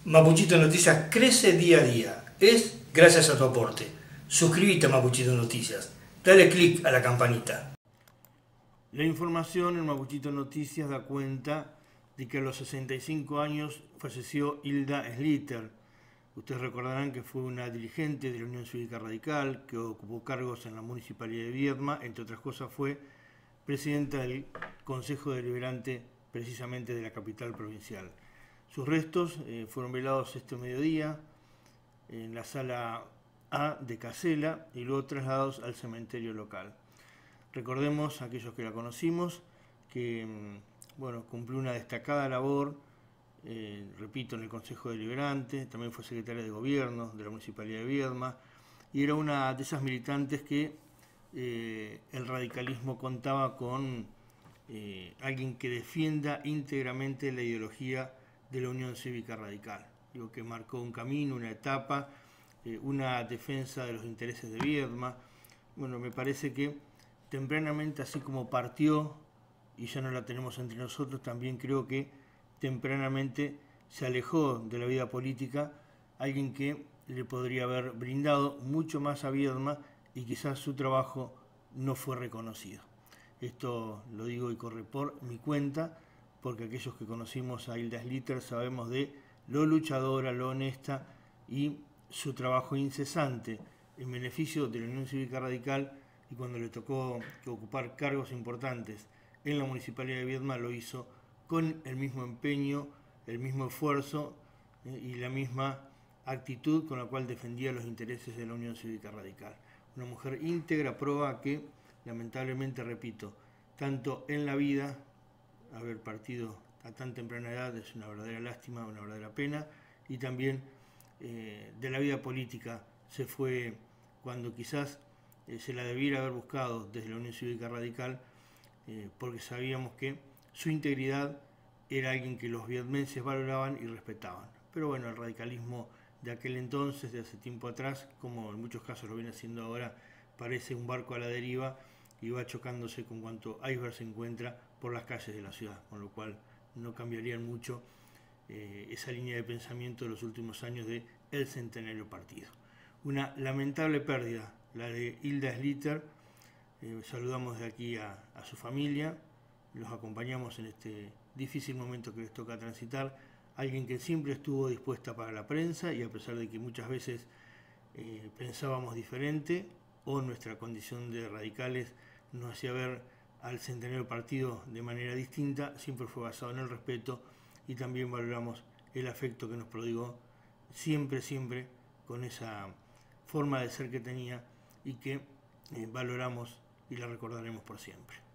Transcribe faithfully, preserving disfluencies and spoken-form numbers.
Mapuchito Noticias crece día a día. Es gracias a tu aporte. Suscríbete a Mapuchito Noticias. Dale click a la campanita. La información en Mapuchito Noticias da cuenta de que a los sesenta y cinco años falleció Hilda Schlitter. Ustedes recordarán que fue una dirigente de la Unión Cívica Radical, que ocupó cargos en la Municipalidad de Viedma, entre otras cosas fue presidenta del Consejo Deliberante precisamente de la capital provincial. Sus restos eh, fueron velados este mediodía en la sala A de Casela y luego trasladados al cementerio local. Recordemos, aquellos que la conocimos, que bueno, cumplió una destacada labor, eh, repito, en el Consejo Deliberante, también fue secretaria de Gobierno de la Municipalidad de Viedma, y era una de esas militantes que eh, el radicalismo contaba con eh, alguien que defienda íntegramente la ideología de la Unión Cívica Radical. Digo que marcó un camino, una etapa, eh, una defensa de los intereses de Viedma. Bueno, me parece que tempranamente, así como partió y ya no la tenemos entre nosotros, también creo que tempranamente se alejó de la vida política alguien que le podría haber brindado mucho más a Viedma y quizás su trabajo no fue reconocido. Esto lo digo y corre por mi cuenta, porque aquellos que conocimos a Hilda Schlitter sabemos de lo luchadora, lo honesta y su trabajo incesante en beneficio de la Unión Cívica Radical, y cuando le tocó ocupar cargos importantes en la Municipalidad de Viedma lo hizo con el mismo empeño, el mismo esfuerzo eh, y la misma actitud con la cual defendía los intereses de la Unión Cívica Radical. Una mujer íntegra, proba que, lamentablemente, repito, tanto en la vida, haber partido a tan temprana edad es una verdadera lástima, una verdadera pena, y también eh, de la vida política se fue cuando quizás eh, se la debiera haber buscado desde la Unión Cívica Radical, eh, porque sabíamos que su integridad era alguien que los viedmenses valoraban y respetaban. Pero bueno, el radicalismo de aquel entonces, de hace tiempo atrás, como en muchos casos lo viene haciendo ahora, parece un barco a la deriva y va chocándose con cuanto iceberg se encuentra por las calles de la ciudad, con lo cual no cambiarían mucho eh, esa línea de pensamiento de los últimos años de el centenario partido. Una lamentable pérdida, la de Hilda Schlitter. Eh, saludamos de aquí a, a su familia, los acompañamos en este difícil momento que les toca transitar. Alguien que siempre estuvo dispuesta para la prensa y a pesar de que muchas veces eh, pensábamos diferente o nuestra condición de radicales nos hacía ver al centenario partido de manera distinta, siempre fue basado en el respeto y también valoramos el afecto que nos prodigó siempre, siempre con esa forma de ser que tenía y que eh, valoramos y la recordaremos por siempre.